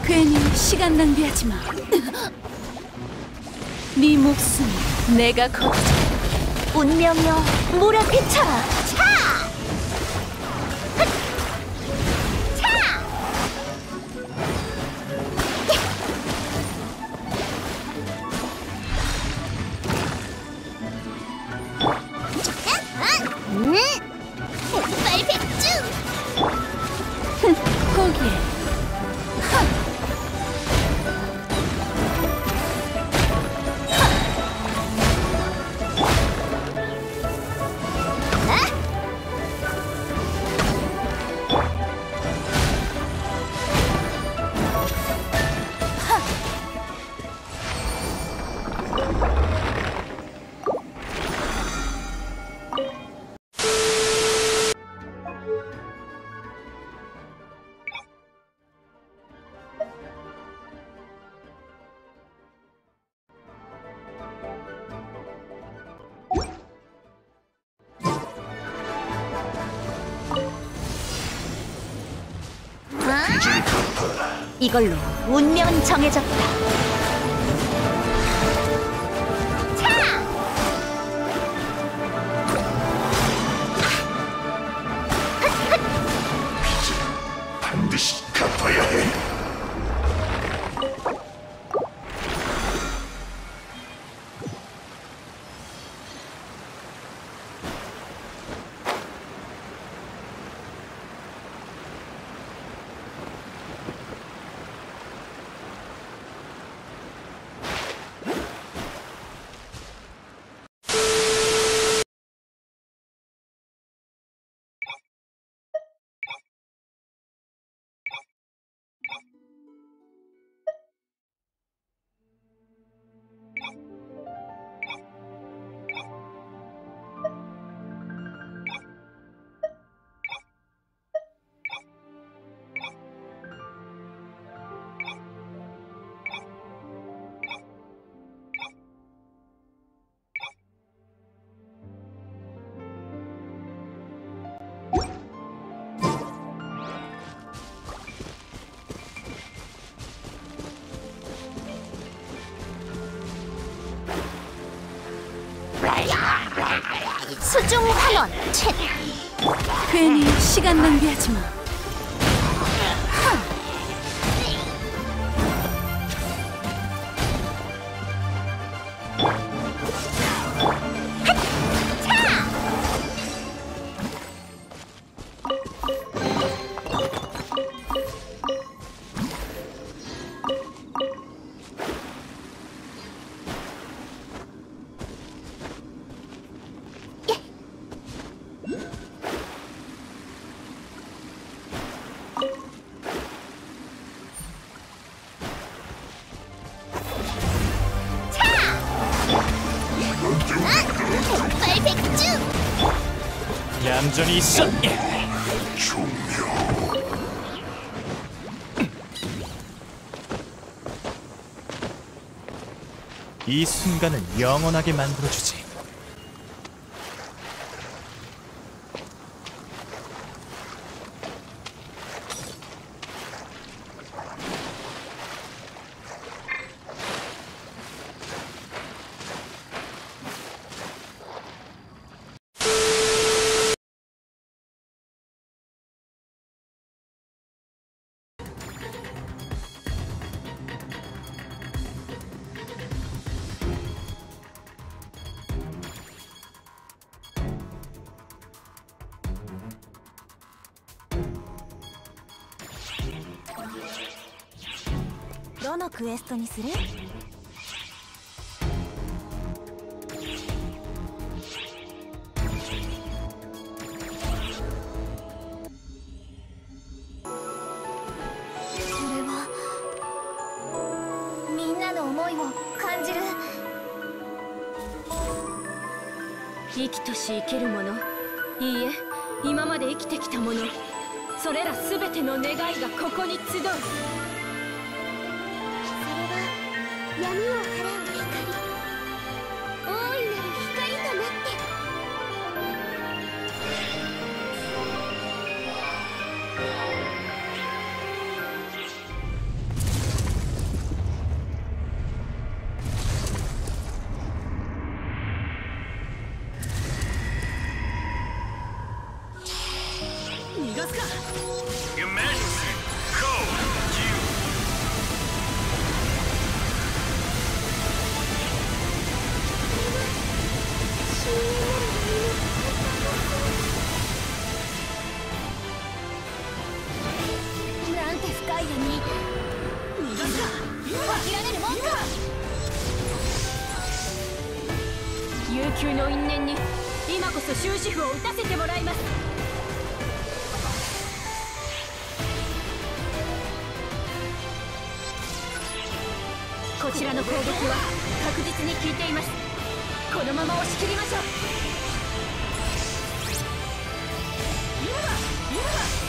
괜히 시간 낭비하지 마. 네 목숨 내가 거두자. 운명여 몰아비쳐라. 차! 백발백중! 거기에. 이걸로 운명은 정해졌다. 반드시 갚아야 해. 수중 환원 채. 괜히 시간 낭비하지 마. 백발백중! 얌전히 있어. 이 순간을 영원하게 만들어주지. 너의 퀘스트にする? 이を感じる。 生きとし生けるもの、いいえ、今まで生きてきたもの、それら全ての願いがここに集う。 闇を払う光、大いなる光となって。 悠久の因縁に今こそ終止符を打たせてもらいます。こちらの攻撃は確実に効いています。このまま押し切りましょう。今だ今だ。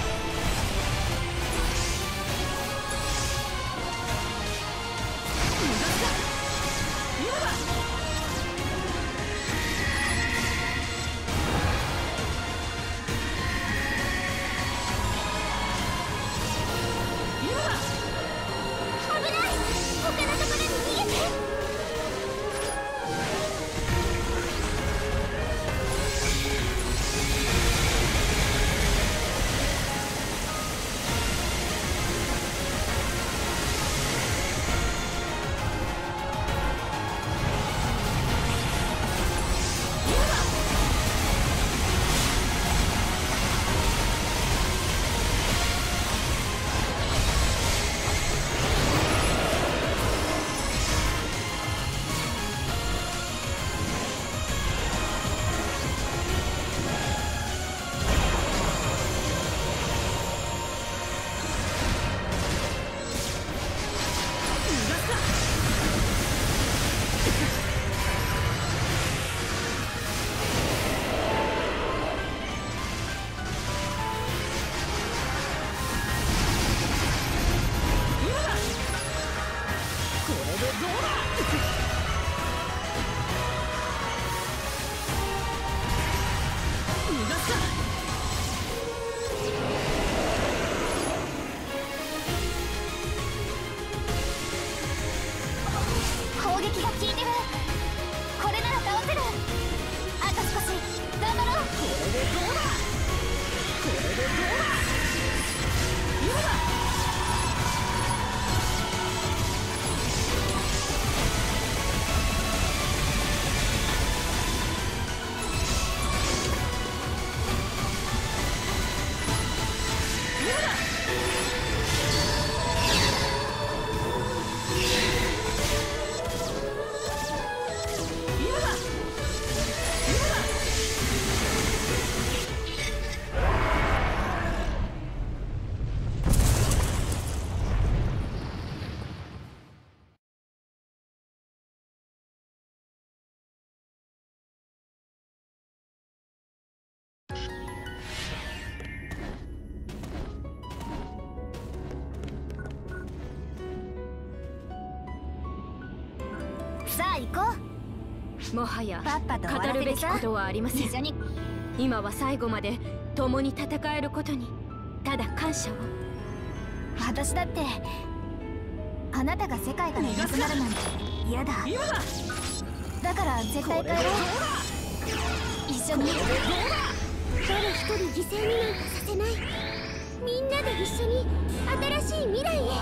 さあ行こう。 もはやパッパと終わら語るべせてさ。 きことはありません。 一緒に。 今は最後まで共に戦えることにただ感謝を。 私だってあなたが世界からいなくなるなんて嫌だ。だから絶対帰ろう。一緒に。 誰一人犠牲になんかさせない。みんなで一緒に新しい未来へ。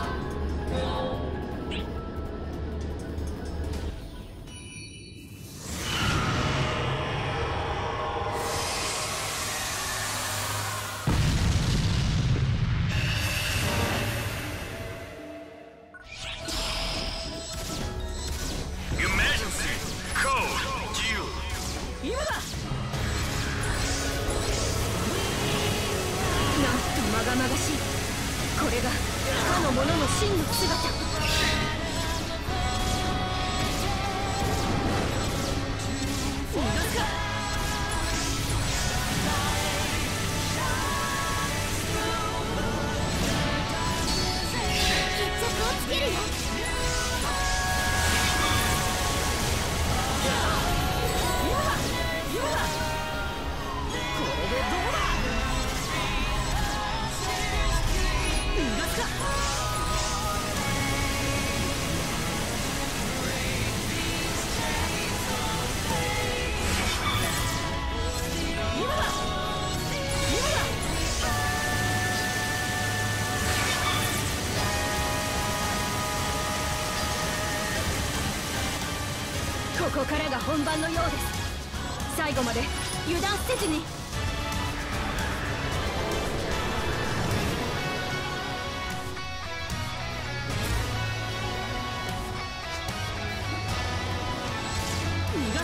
まがまがしい。これが他の者の真の姿。逃がすか。 決着をつけるよ。 ここからが本番のようです。最後まで油断せずに。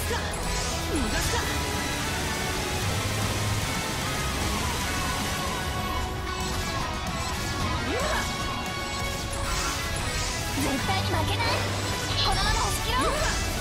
絶対に負けない。このまま押し切ろう。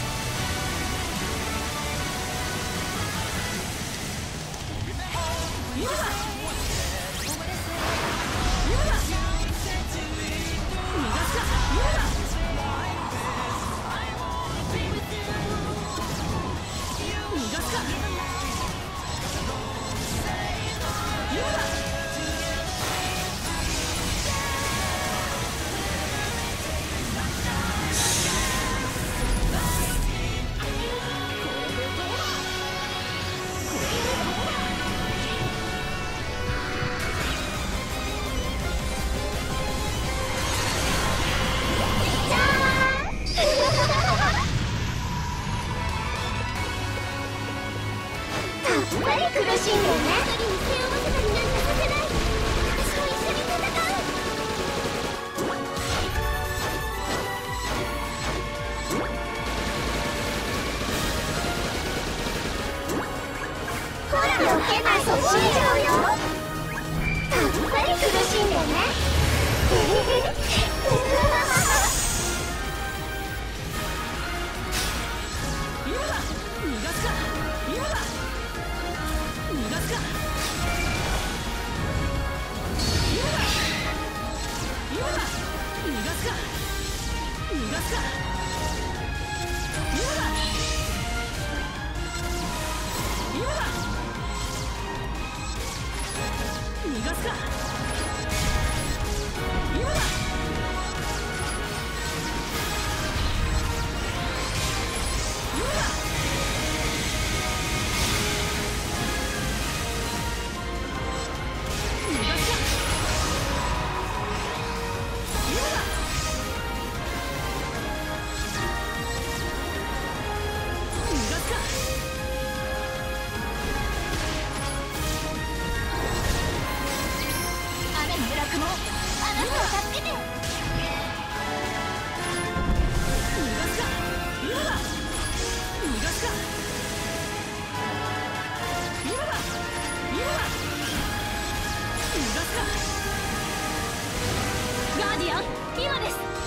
やっぱり苦しいんだよね。一人に背負わせたりなんかさせない。私と一緒に戦う。ほら余計なそっちじゃうよ。やっぱり苦しいんだよね。 ガーディアン、今です。